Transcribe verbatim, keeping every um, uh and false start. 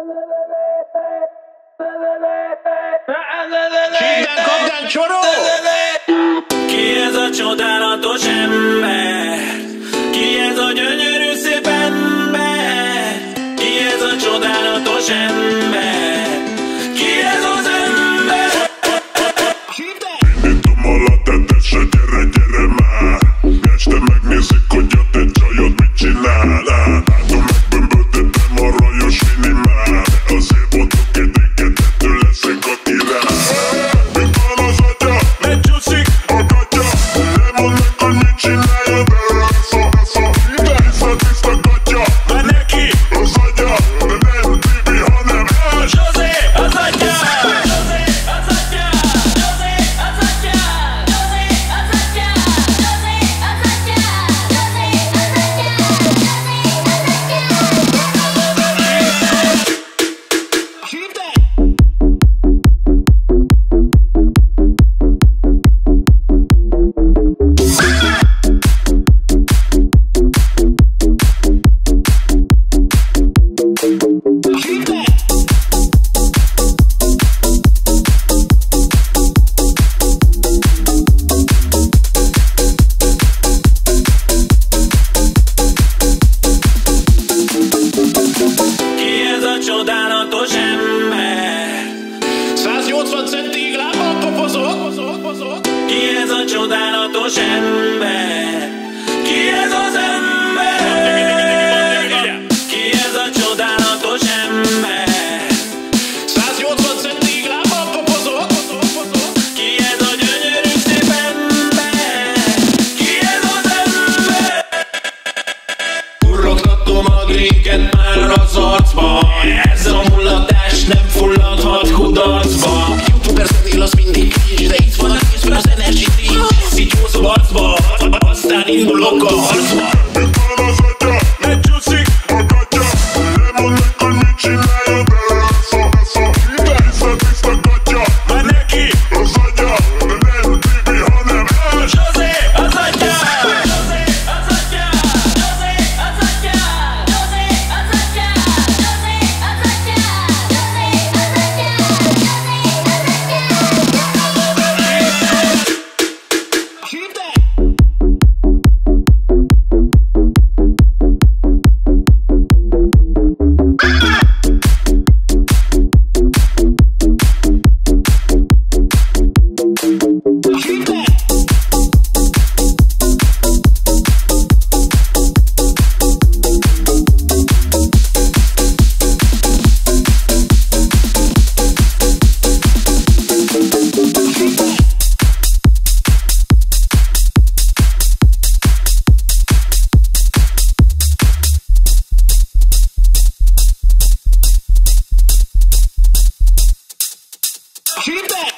Csípben kapdán csoró! Ki ez a csodálatos ember? Ki ez a gyönyörű szép ember? Ki ez a csodálatos ember? Ki ez az ember? Indítom a latetesre, gyere, gyere már! Este megnézik, hogy a te csajod mit csinál. Látom, megbömböltetem a rajos minimál. De azért botok egy égetető leszek a király. Mit van az atya? Megcsúszik A gatya! Nem mondd meg, hogy mit csinálja, de elszó, elszó. Tiszta, tiszta gatya! már neki Az agya! De nem Tibi, hanem el! Zsozé az atya! Zsozé az atya! Zsozé az atya! Zsozé az atya! Zsozé az atya! Zsozé az atya! Csodálatos ember. száznyolcvan centig lábbal popozok. Ki ez a csodálatos ember? Ki ez az ember? Ki ez a csodálatos ember? száznyolcvan centig lábbal popozok. Ki ez a gyönyörű szép ember? Ki ez az ember? Urrogtatom a drinket már az arcba. Ez a mullatás nem fulladhat kudarcba. Youtuber zenél az mindig kis, de itt van a készben az Energy Drink. Szityózom arcba, aztán indulok a harcba. Mit van az atya? Megcsúszik A gatya! Nem mondd meg, hogy mit csinálja, de elszó, elszó. Tiszta, tiszta gatya! már neki Az agya! De nem Tibi, hanem el! Zsozé az atya! Zsozé az atya! Zsozé az atya! Zsozé az atya! Zsozé az atya! Zsozé az atya! Keep that!